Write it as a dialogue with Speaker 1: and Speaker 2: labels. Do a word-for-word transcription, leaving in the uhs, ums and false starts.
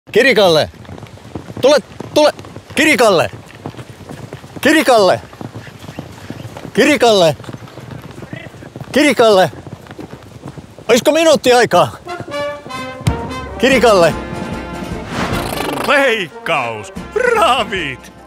Speaker 1: Kirikalle! Tule, tule! Kirikalle! Kirikalle! Kirikalle! Kirikalle! Olisiko minuutti aikaa? Kirikalle!
Speaker 2: Leikkaus! Ravit!